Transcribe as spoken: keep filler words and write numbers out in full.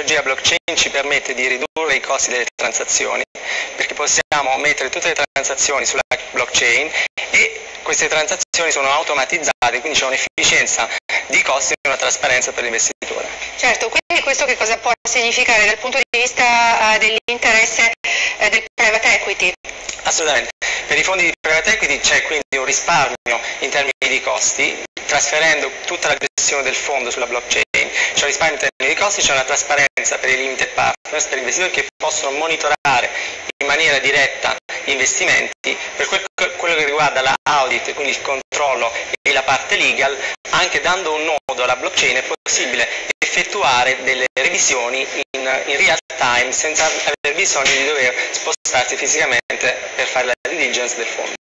tecnologia blockchain ci permette di ridurre i costi delle transazioni, perché possiamo mettere tutte le transazioni sulla blockchain e queste transazioni sono automatizzate, quindi c'è un'efficienza di costi e una trasparenza per l'investitore. Certo, quindi questo che cosa può significare dal punto di vista uh, dell'interesse uh, del private equity? Assolutamente. Per i fondi di private equity c'è quindi un risparmio in termini di costi, trasferendo tutta la gestione del fondo sulla blockchain. C'è un risparmio in termini di costi, c'è una trasparenza per i limited partners, per gli investitori che possono monitorare in maniera diretta gli investimenti. Per quel, quello che riguarda la audit, quindi il controllo e la parte legal, anche dando un nodo alla blockchain è possibile effettuare delle revisioni in, in real time senza aver bisogno di dover spostarsi fisicamente per fare la diligence del fondo.